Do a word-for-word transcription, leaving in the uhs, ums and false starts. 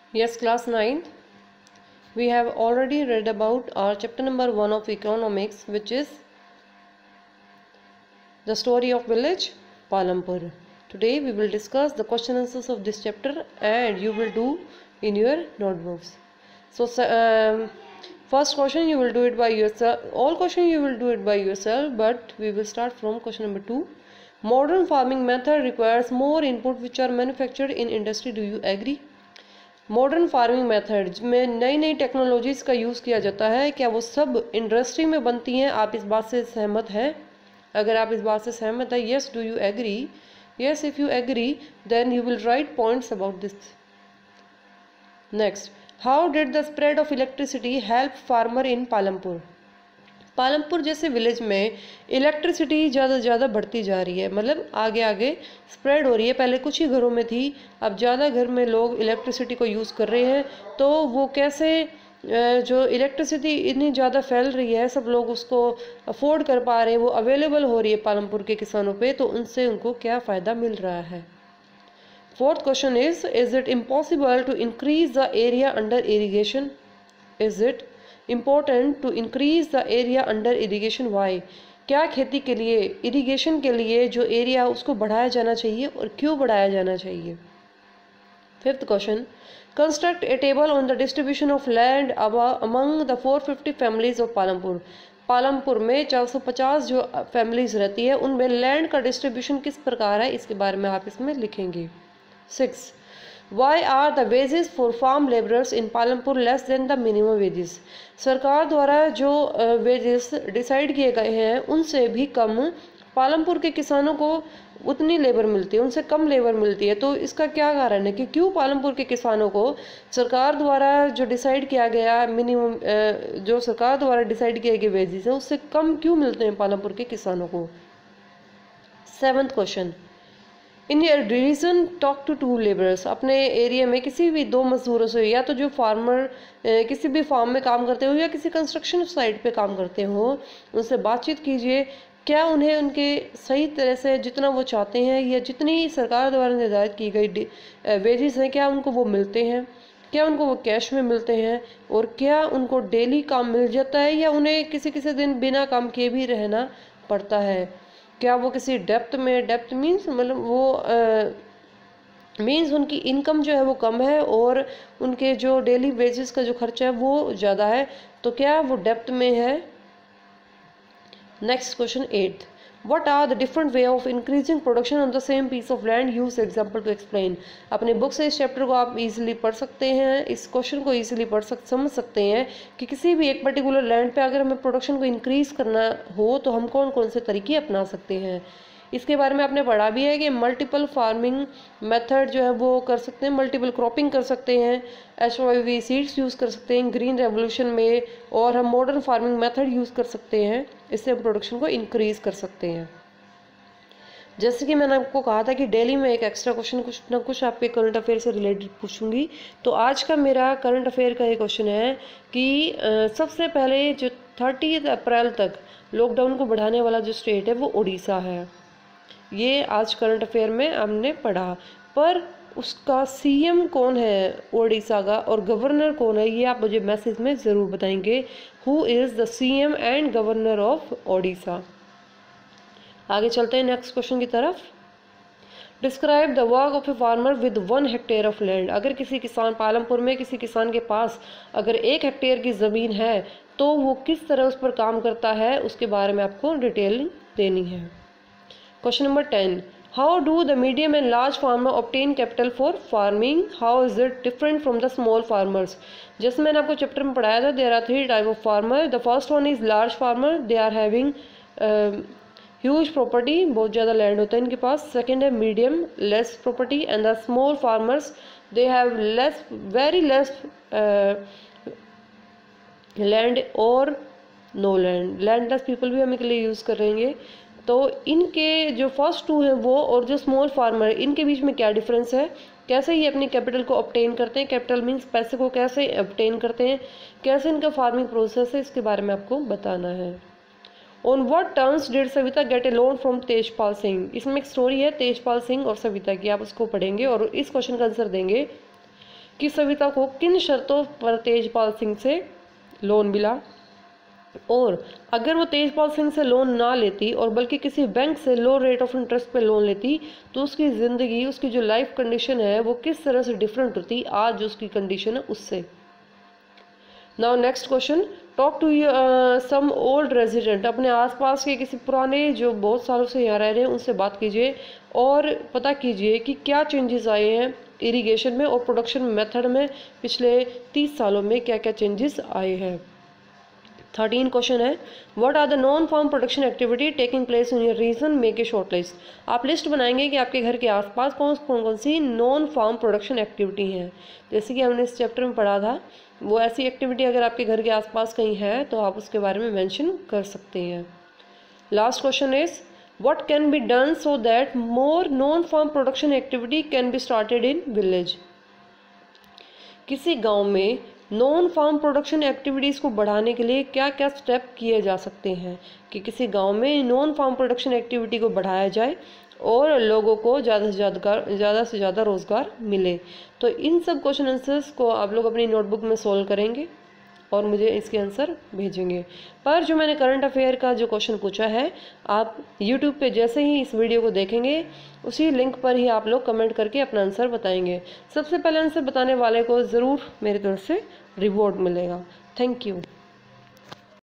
Yes, class ninth. We have already read about our chapter number one of economics, which is the story of village Palampur. Today we will discuss the question answers of this chapter and you will do in your notebooks. So um, first question you will do it by yourself. All question you will do it by yourself, but we will start from question number two. Modern farming method requires more input which are manufactured in industry. Do you agree? Modern farming method में नई नई technologies का use किया जाता है, क्या वो सब इंडस्ट्री में बनती हैं? आप इस बात से सहमत हैं? अगर आप इस बात से सहमत हैं, yes, do you agree? Yes, if you agree then you will write points about this. Next, how did the spread of electricity help farmer in Palampur? Palampur जैसे विलेज में इलेक्ट्रिसिटी ज़्यादा से ज़्यादा बढ़ती जा रही है, मतलब आगे आगे स्प्रेड हो रही है. पहले कुछ ही घरों में थी, अब ज़्यादा घर में लोग इलेक्ट्रिसिटी को यूज़ कर रहे हैं. तो वो कैसे, जो इलेक्ट्रिसिटी इतनी ज़्यादा फैल रही है, सब लोग उसको अफोर्ड कर पा रहे हैं, वो अवेलेबल हो रही है पालमपुर के किसानों पे, तो उनसे उनको क्या फ़ायदा मिल रहा है. Fourth question is is it impossible to increase the area under irrigation? Is it important to increase the area under irrigation? Why? क्या खेती के लिए, इरीगेशन के लिए जो एरिया उसको बढ़ाया जाना चाहिए और क्यों बढ़ाया जाना चाहिए? Fifth question, construct a table on the distribution of land among the four fifty families of Palampur. Palampur में चार सौ पचास जो फैमिलीज रहती है, उनमें लैंड का डिस्ट्रीब्यूशन किस प्रकार है, इसके बारे में आप इसमें लिखेंगे. Six, why are the wages for farm labourers in Palampur less than the minimum wages? सरकार द्वारा जो वेजेस डिसाइड किए गए हैं उनसे भी कम पालमपुर के किसानों को उतनी लेबर मिलती है, उनसे कम लेबर मिलती है. तो इसका क्या कारण है कि क्यों पालमपुर के किसानों को सरकार द्वारा जो डिसाइड किया गया मिनिमम, जो सरकार द्वारा डिसाइड किए गए वेजेस हैं उससे कम क्यों मिलते हैं पालमपुर के किसानों को? Seventh question, in your division talk to two labourers. अपने एरिया में किसी भी दो मजदूरों से, या तो जो फार्मर किसी भी फार्म में काम करते हो या किसी कंस्ट्रक्शन साइट पे काम करते हो, उनसे बातचीत कीजिए. क्या उन्हें उनके सही तरह से जितना वो चाहते हैं या जितनी सरकार द्वारा निर्धारित की गई वेजेस हैं, क्या उनको वो मिलते हैं? क्या उनको वो कैश में मिलते हैं? और क्या उनको डेली काम मिल जाता है या उन्हें किसी किसी दिन बिना काम किए भी रहना पड़ता है? क्या वो किसी डेप्थ में, डेप्थ मीन्स मतलब वो मीन्स उनकी इनकम जो है वो कम है और उनके जो डेली वेजेस का जो खर्चा है वो ज़्यादा है, तो क्या वो डेप्थ में है? Next question eight, what are the different way of increasing production on the same piece of land? Use example to explain. अपने बुक से इस चैप्टर को आप इजीली पढ़ सकते हैं, इस क्वेश्चन को इजीली पढ़ सक समझ सकते हैं कि किसी भी एक पर्टिकुलर लैंड पे अगर हमें प्रोडक्शन को इंक्रीज करना हो तो हम कौन कौन से तरीके अपना सकते हैं. इसके बारे में आपने पढ़ा भी है कि मल्टीपल फार्मिंग मेथड जो है वो कर सकते हैं, मल्टीपल क्रॉपिंग कर सकते हैं, H Y V seeds use कर सकते हैं ग्रीन रेवोल्यूशन में, और हम मॉडर्न फार्मिंग मेथड यूज़ कर सकते हैं. इससे हम प्रोडक्शन को इंक्रीज़ कर सकते हैं. जैसे कि मैंने आपको कहा था कि डेली में एक एक्स्ट्रा क्वेश्चन कुछ ना कुछ आपके करंट अफेयर से रिलेटेड पूछूंगी. तो आज का मेरा करंट अफेयर का एक क्वेश्चन है कि आ, सबसे पहले जो थर्टी अप्रैल तक लॉकडाउन को बढ़ाने वाला जो स्टेट है वो उड़ीसा है. ये आज करंट अफेयर में हमने पढ़ा, पर उसका सीएम कौन है उड़ीसा का और गवर्नर कौन है, ये आप मुझे मैसेज में ज़रूर बताएंगे. Who is the CM and governor of Odisha? आगे चलते हैं नेक्स्ट क्वेश्चन की तरफ. Describe the work of a farmer with one hectare of land. अगर किसी किसान, पालमपुर में किसी किसान के पास अगर एक हेक्टेयर की ज़मीन है तो वो किस तरह उस पर काम करता है, उसके बारे में आपको डिटेलिंग देनी है. Question number ten, how do the medium and large farmer obtain capital for farming? How is it different from the small farmers? जैसे मैंने आपको चैप्टर में पढ़ाया था, there are three type of farmer. The first one is large farmer, they are having huge property, बहुत ज़्यादा land होता है इनके पास. सेकेंड है medium, less property. And the small farmers, they have less, very less land और no land. Landless people भी हम इनके लिए यूज़ कर रहेंगे. तो इनके जो फर्स्ट टू हैं वो और जो स्मॉल फार्मर, इनके बीच में क्या डिफरेंस है, कैसे ये अपनी कैपिटल को ऑब्टेन करते हैं, कैपिटल मीन्स पैसे को कैसे ऑब्टेन करते हैं, कैसे इनका फार्मिंग प्रोसेस है, इसके बारे में आपको बताना है. On what terms did Savita get a loan from Tejpal Singh? इसमें एक स्टोरी है तेजपाल सिंह और सविता की, आप उसको पढ़ेंगे और इस क्वेश्चन का आंसर देंगे. कि सविता को किन शर्तों पर तेजपाल सिंह से लोन मिला, और अगर वो तेजपाल सिंह से लोन ना लेती और बल्कि किसी बैंक से लो रेट ऑफ इंटरेस्ट पे लोन लेती तो उसकी ज़िंदगी, उसकी जो लाइफ कंडीशन है वो किस तरह से डिफरेंट होती आज जो उसकी कंडीशन है उससे। Now next question, talk to some old resident. अपने आसपास के किसी पुराने जो बहुत सालों से यहाँ रह रहे हैं उनसे बात कीजिए और पता कीजिए कि क्या चेंजेस आए हैं इरिगेशन में और प्रोडक्शन मेथड में पिछले तीस सालों में, क्या क्या चेंजेस आए हैं। थर्टीन क्वेश्चन है, what are the non farm production activity taking place in your region, make a short list. आप लिस्ट बनाएंगे कि आपके घर के आसपास कौन कौन कौन सी नॉन फार्म प्रोडक्शन एक्टिविटी हैं। जैसे कि हमने इस चैप्टर में पढ़ा था, वो ऐसी एक्टिविटी अगर आपके घर के आसपास कहीं है तो आप उसके बारे में मेंशन कर सकते हैं। Last question is, what can be done so that more non farm production activity can be started in village. किसी गांव में नॉन फार्म प्रोडक्शन एक्टिविटीज़ को बढ़ाने के लिए क्या क्या स्टेप किए जा सकते हैं कि किसी गांव में नॉन फार्म प्रोडक्शन एक्टिविटी को बढ़ाया जाए और लोगों को ज़्यादा से ज़्यादा ज़्यादा से ज़्यादा रोज़गार मिले। तो इन सब क्वेश्चन आंसर्स को आप लोग अपनी नोटबुक में सोल्व करेंगे और मुझे इसके आंसर भेजेंगे। पर जो मैंने करंट अफेयर का जो क्वेश्चन पूछा है, आप यूट्यूब पे जैसे ही इस वीडियो को देखेंगे उसी लिंक पर ही आप लोग कमेंट करके अपना आंसर बताएंगे। सबसे पहले आंसर बताने वाले को ज़रूर मेरी तरफ से रिवॉर्ड मिलेगा। Thank you.